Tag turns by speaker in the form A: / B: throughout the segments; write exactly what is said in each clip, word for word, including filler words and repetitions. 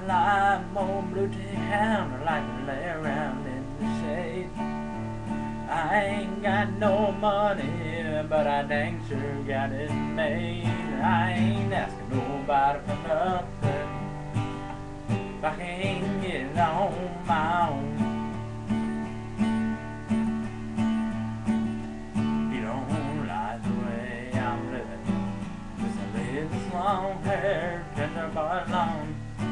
A: lime old blue tick hound. I like to lay around in the shade. I ain't got no money, but I dang sure got it made. I ain't asking nobody for nothing if I can't get it on my own. You don't like the way I'm living, 'cause I live this long-haired tender boy alone.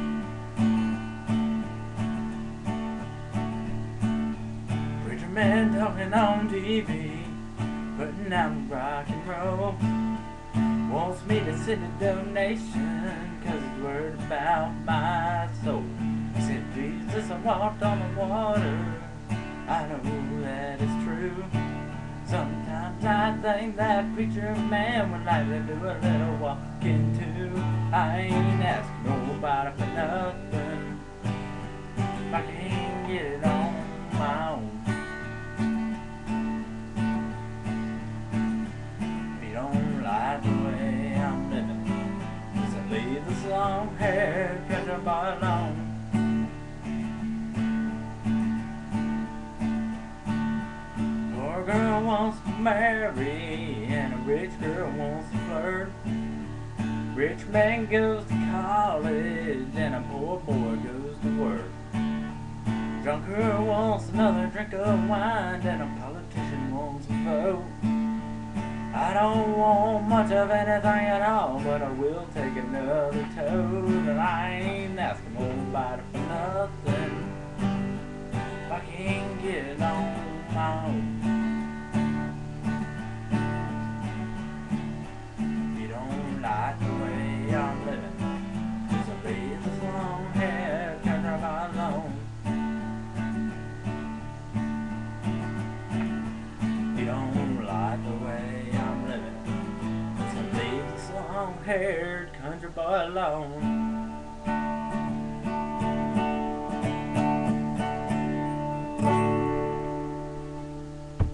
A: Preacher man talking on T V, putting out rock and roll. Wants me to send a donation, 'cause he's worried about my soul. He said, Jesus, I walked on the water, I know that it's true. Sometimes I think that preacher man would like to do a little walking too. I ain't asking nobody for nothing if I can't get it on my own. If you don't like the way I'm living, 'cause I leave this long-haired country boy alone. Poor girl wants to marry, and a rich girl wants to flirt. Rich man goes to college, and a poor boy goes to work. Drunk girl wants another drink of wine, and a politician wants a vote. I don't want much of anything at all, but I will take another toad. And I ain't asking nobody for nothing if I can't get it on my own. You don't like the way I'm living, 'cause I leave this long-haired country boy alone. You don't like the way I'm living, 'cause I leave this long-haired country boy alone.